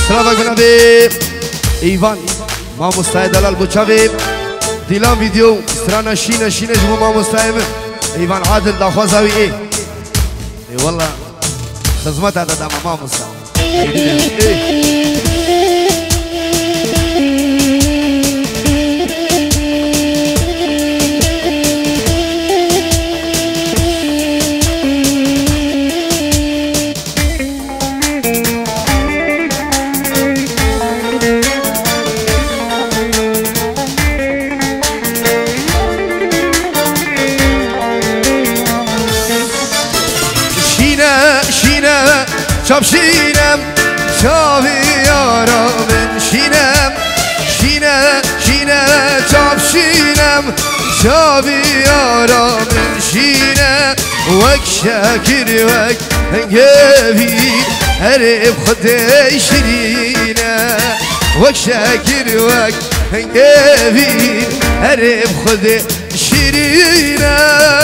سلامك بنابي ايوان ما مستعد دلال بوچاوي ديلان فيديو سرانا شينا جمو ما مستعد ايوان عادل داخوازاوي اي والله خدمت هذا دام ما مستعد شاب شینم شابی یارا من شینم شینه چاب شینم شابی یارا من شینه وک شاکر وک هنگوی هرب خدای شرینه وک شاکر وک هنگوی هرب خدای شرینه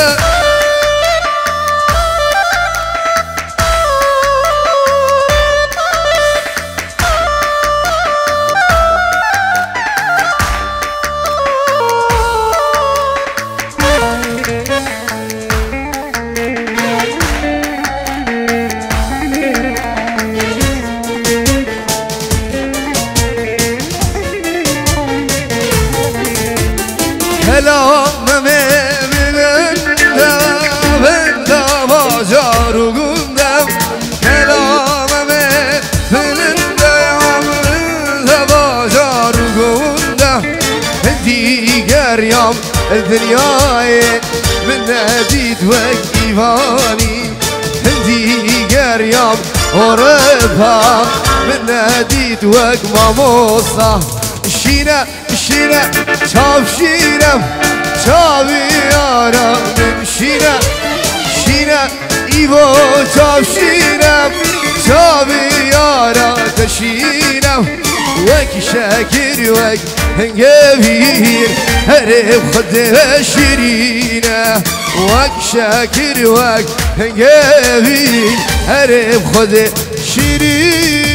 Kelamım evimde ben de bacarı gündem Kelamım evimde ben de bacarı gündem Diğer yam dünyayı من ندید وک ایوانی دیگر یام غربا من ندید وک ماموسا شینه چاو شیرم چاوی یارم من شینه ایوو چاو شیرم چاوی یارم تشینم وک شاکر وک هنگویر هرب خود شیرینه وک شاکر وک هنگویر هرب خود شیرینه